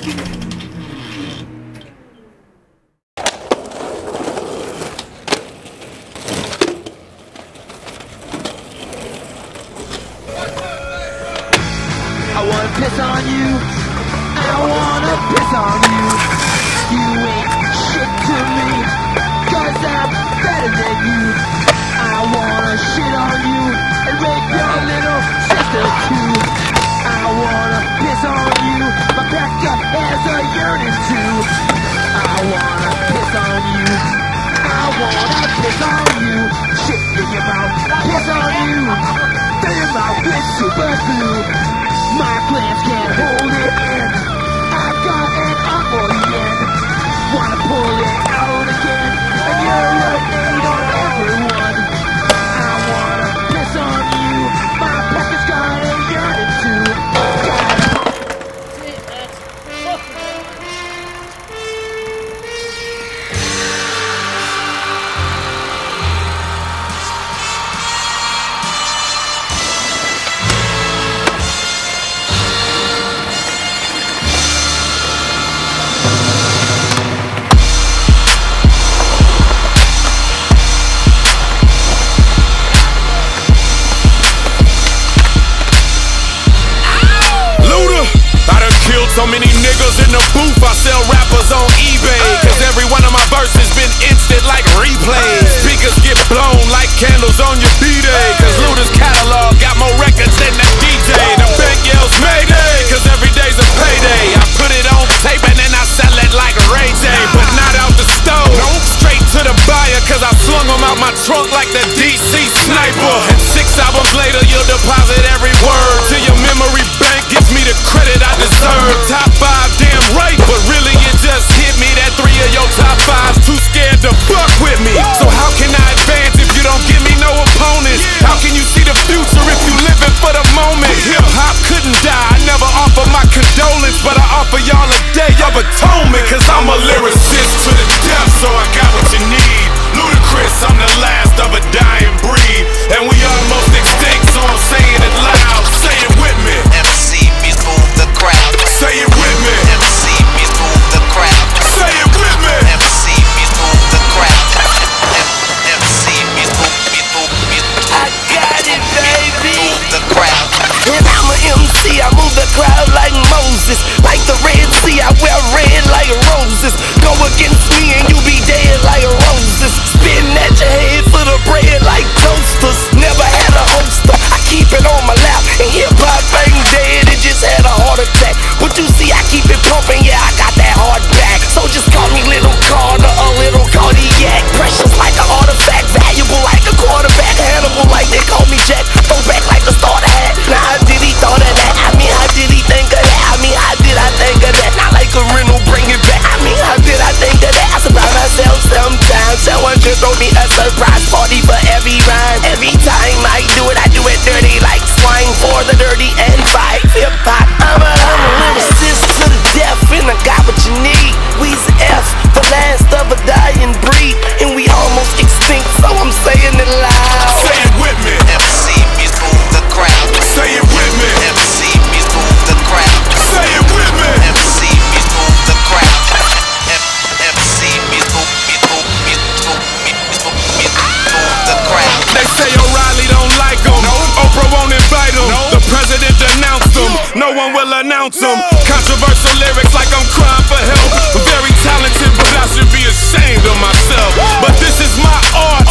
I wanna piss on you. I wanna piss on you. You ain't shit to me, 'cause I'm better than you. I wanna shit on you and rape your little sister too. I wanna piss on you. My Becca has a yearning too. I wanna piss on you. I wanna piss on you. Shit in your mouth, piss on you. Fill your mouth with super glue. My plans can't hold it in. I've got an accordion. Wanna pull it out again and urinate on everyone. I wanna piss on you. My pocket's got a yearning too. So many niggas in the booth, I sell rappers on eBay. Cause every one of my verses been instant like replays. Speakers get blown like candles on your B-Day. Cause Luda's catalog got more records than the DJ. The bank yells Mayday, cause every day's a payday. I put it on tape and then I sell it like Ray J. But not out the stove, straight to the buyer. Cause I slung them out my trunk like the DC sniper. And 6 albums later, you'll deposit every word to your memory bank. Gives me the credit I deserve. Top 5, damn right, but really it just hit me that 3 of your top 5's too scared to fuck with me. So how can I advance if you don't give me no opponents? How can you see the future if you living for the moment? Hip-hop couldn't die, I never offer my condolence, but I offer y'all a day of atonement. Cause I'm a lyricist to the death, so I got what you need. Ludacris, I'm the last of a dying breed, and we almost extinct, so I'm saying it loud. Say it with me. MC Beats move the crowd. Say it with me. MC Beats move the crowd. Say it with me. MC Beats move the crowd. MC Beats move. I got it, baby. Move the crowd. And I'm a MC, I move the crowd like Moses. Like the Red Sea, I wear red like roses. Go against me and you be dead like roses. Spitting at your head for the bread like toasters. Never had a holster, I keep it on my lap. And hip-hop ain't dead, it just had a heart attack. But you see, I keep it pumping, yeah, I got that hard back. So just call me Little Carter, a little cardiac. Precious like an artifact, valuable like a quarterback. Hannibal like they call me Jack, throw back like a starter hat. Now how did he thought of that? I mean, how did he think of that? I mean, how did I think of that? Not like a rental, bring it back. I mean, how did I think of that? I surprise myself sometimes. Someone just throw me a surprise party for every rhyme. Every time I do it dirty like swine for the dirty and fight. Hip-hop, I'm a lyricist to the death, and I got what you need. We's F, the last of a dying breed, and we almost extinct, so I'm saying it loud. Say it with me. MC Beats move the crowd. Say it with me. MC Beats move the crowd. Say it with me. MC Beats move the crowd. MC Beats move the crowd. They say O'Reilly don't like him. Oprah won't invite him. The president denounced him. No one will announce him. Controversial lyrics like I'm crying for help. Very talented, but I should be ashamed of myself. But this is my art.